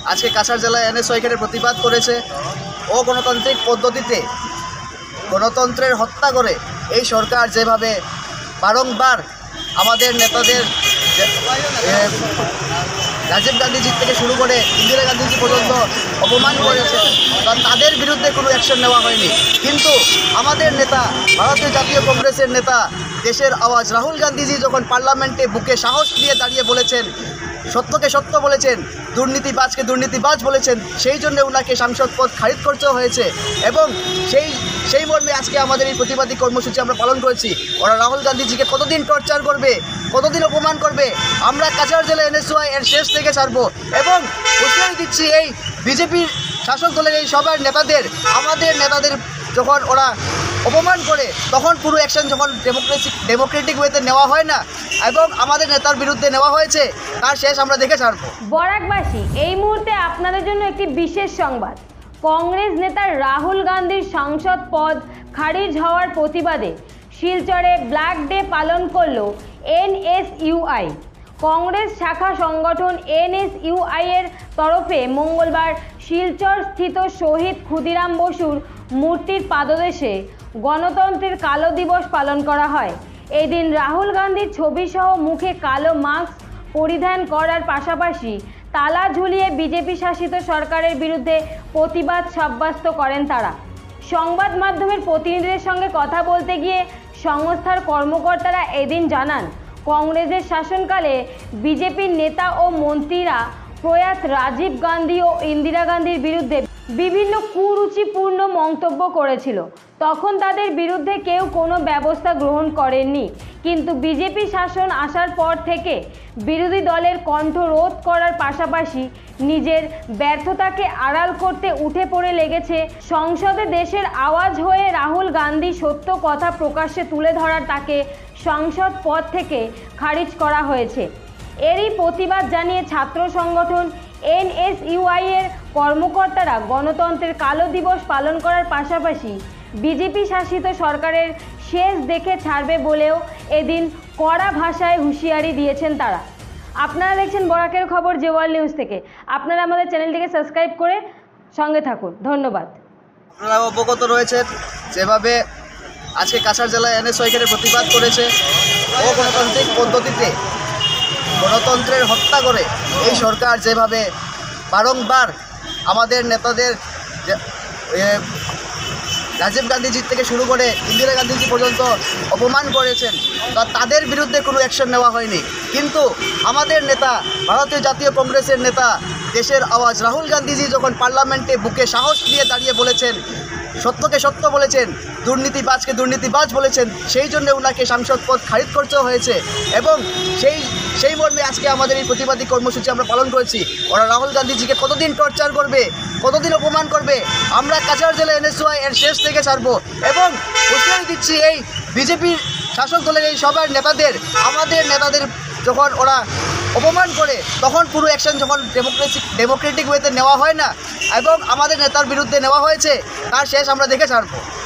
আজকে কাছাড় জেলায় এনএসও এখানে প্রতিবাদ করেছে। অগণতান্ত্রিক পদ্ধতিতে গণতন্ত্রের হত্যা করে এই সরকার যেভাবে বারংবার আমাদের নেতাদের রাজীব গান্ধীজি থেকে শুরু করে ইন্দিরা গান্ধীজি পর্যন্ত অপমান করেছে, তাদের বিরুদ্ধে কোনো অ্যাকশন নেওয়া হয়নি। কিন্তু আমাদের নেতা, ভারতীয় জাতীয় কংগ্রেসের নেতা, দেশের আওয়াজ রাহুল গান্ধীজি যখন পার্লামেন্টে বুকে সাহস নিয়ে দাঁড়িয়ে বলেছেন, সত্যকে সত্য বলেছেন, দুর্নীতিবাজকে দুর্নীতিবাজ বলেছেন, সেই জন্য ওনাকে সাংসদ পদ খারিজ করতে হয়েছে। এবং সেই মর্মে আজকে আমাদের এই প্রতিবাদী কর্মসূচি আমরা পালন করেছি। ওরা রাহুল গান্ধীজিকে কতদিন টর্চার করবে, কতদিন অপমান করবে, আমরা কাছাড় জেলা এনএসওয়াই এর শেষ থেকে ছাড়বো। এবং হুঁশিয়ারি দিচ্ছি এই বিজেপির শাসক দলের এই সবার নেতাদের, আমাদের নেতাদের যখন ওরা অপমান করে তখন পুরো অ্যাকশন যখন ডেমোক্রেটিক ওয়েতে নেওয়া হয় না এবং আমাদের নেতার বিরুদ্ধে নেওয়া হয়েছে, তার শেষ আমরা দেখে ছাড়বো। বরাকবাসী, এই মুহূর্তে আপনাদের জন্য একটি বিশেষ সংবাদ। কংগ্রেস নেতা রাহুল গান্ধীর সাংসদ পদ খারিজ হওয়ার প্রতিবাদে শিলচরে ব্ল্যাক ডে পালন করল এনএসইউআই। কংগ্রেস শাখা সংগঠন এনএসইউআই এর তরফে মঙ্গলবার শিলচর স্থিত শহীদ ক্ষুদিরাম বসুর মূর্তির পাদদেশে গণতন্ত্রের কালো দিবস পালন করা হয়। এই দিন রাহুল গান্ধীর ছবিসহ মুখে কালো মাস্ক পরিধান করার পাশাপাশি তালা ঝুলিয়ে বিজেপি শাসিত সরকারের বিরুদ্ধে প্রতিবাদ সাব্যস্ত করেন তারা। সংবাদ মাধ্যমের প্রতিনিধিদের সঙ্গে কথা বলতে গিয়ে সংস্থার কর্মকর্তারা এদিন জানান, কংগ্রেসের শাসনকালে বিজেপির নেতা ও মন্ত্রীরা প্রয়াত রাজীব গান্ধী ও ইন্দিরা গান্ধীর বিরুদ্ধে বিভিন্ন কুরুচিপূর্ণ মন্তব্য করেছিল। তখন তাদের বিরুদ্ধে কেউ কোনো ব্যবস্থা গ্রহণ করেননি। কিন্তু বিজেপি শাসন আসার পর থেকে বিরোধী দলের কণ্ঠ রোধ করার পাশাপাশি নিজের ব্যর্থতাকে আড়াল করতে উঠে পড়ে লেগেছে সংসদে। দেশের আওয়াজ হয়ে রাহুল গান্ধী সত্য কথা প্রকাশ্যে তুলে ধরার তাকে সংসদ পদ থেকে খারিজ করা হয়েছে। এরই প্রতিবাদ জানিয়ে ছাত্র সংগঠন এনএসইউআই এর কর্মকর্তারা গণতন্ত্রের কালো দিবস পালন করার পাশাপাশি বিজেপি শাসিত সরকারের শেষ দেখে ছাড়বে বলেও এদিন কড়া ভাষায় হুঁশিয়ারি দিয়েছেন তারা। আপনারা দেখছেন বরাকের খবর জে ওয়ার্ল্ড নিউজ থেকে। আপনারা আমাদের চ্যানেলটিকে সাবস্ক্রাইব করে সঙ্গে থাকুন। ধন্যবাদ। আপনারা অবগত রয়েছেন যেভাবে আজকে কাছাড় জেলায় এনএসও এখানে প্রতিবাদ করেছে। অগণতান্ত্রিক পদ্ধতিতে গণতন্ত্রের হত্যা করে এই সরকার যেভাবে বারংবার আমাদের নেতাদের রাজীব গান্ধীজি থেকে শুরু করে ইন্দিরা গান্ধীজি পর্যন্ত অপমান করেছেন, তাদের বিরুদ্ধে কোনো অ্যাকশন নেওয়া হয়নি। কিন্তু আমাদের নেতা, ভারতীয় জাতীয় কংগ্রেসের নেতা, দেশের আওয়াজ রাহুল গান্ধীজি যখন পার্লামেন্টে বুকে সাহস নিয়ে দাঁড়িয়ে বলেছেন, সত্যকে সত্য বলেছেন, দুর্নীতিবাজকে দুর্নীতিবাজ বলেছেন, সেই জন্য ওনাকে সাংসদ পদ খারিজ করতে হয়েছে। এবং সেই মর্মে আজকে আমাদের এই প্রতিবাদী কর্মসূচি আমরা পালন করেছি। ওরা রাহুল গান্ধীজিকে কতদিন টর্চার করবে, কতদিন অপমান করবে, আমরা কাছাড় জেলা এনএসওয়াই এর শেষ থেকে ছাড়বো। এবং হুঁশিয়ারি দিচ্ছি এই বিজেপির শাসক দলের এই সবার নেতাদের, আমাদের নেতাদের যখন ওরা অপমান করে তখন পুরো অ্যাকশন যখন ডেমোক্রেটিক ওয়েতে নেওয়া হয় না এবং আমাদের নেতার বিরুদ্ধে নেওয়া হয়েছে, তার শেষ আমরা দেখে ছাড়বো।